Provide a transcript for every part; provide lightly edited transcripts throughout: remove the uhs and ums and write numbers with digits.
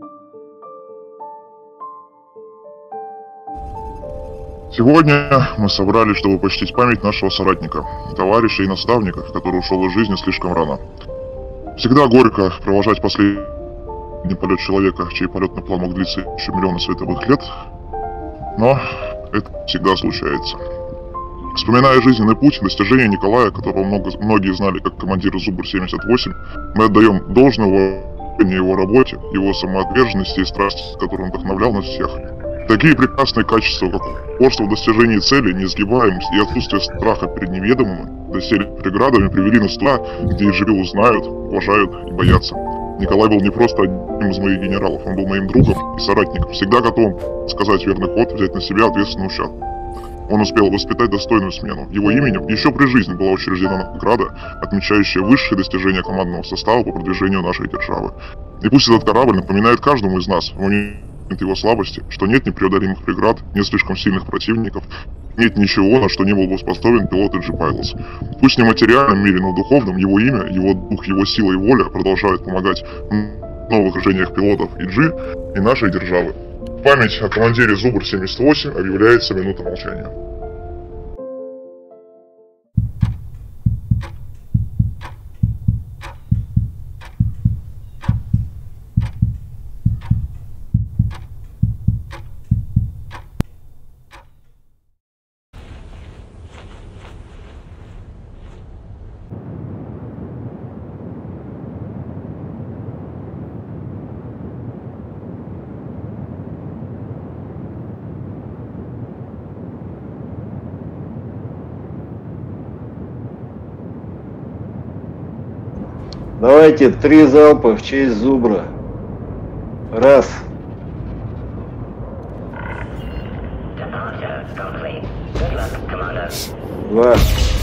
Сегодня мы собрались, чтобы почтить память нашего соратника, товарища и наставника, который ушел из жизни слишком рано. Всегда горько провожать последний полет человека, чей полетный план мог длиться еще миллионы световых лет, но это всегда случается. Вспоминая жизненный путь и достижения Николая, которого многие знали как командира Зубр-78, мы отдаем должное уважение его работе, его самоотверженности и страсти, которой он вдохновлял нас всех. Такие прекрасные качества, как упорство в достижении цели, неизгибаемость и отсутствие страха перед неведомым, доселе преградами привели нас туда, где их живы узнают, уважают и боятся. Николай был не просто одним из моих генералов, он был моим другом и соратником, всегда готовым сказать верный ход, взять на себя ответственный участок. Он успел воспитать достойную смену. Его именем еще при жизни была учреждена награда, отмечающая высшие достижения командного состава по продвижению нашей державы. И пусть этот корабль напоминает каждому из нас в момент его слабости, что нет непреодолимых преград, нет слишком сильных противников, нет ничего, на что не был бы способен пилот G-Pilots. Пусть не в материальном мире, но в духовном его имя, его дух, его сила и воля продолжают помогать в новых движениях пилотов IG и нашей державы. В память о командире Зубр-78 объявляется минута молчания. Давайте 3 залпа в честь Зубра. Раз. Два.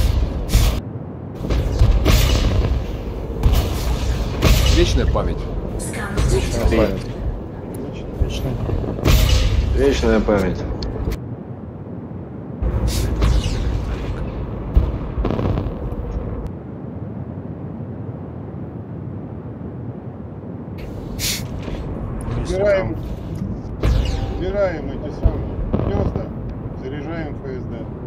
Вечная память. Вечная память. Вечная память. Убираем эти самые гнезда, заряжаем ФСД.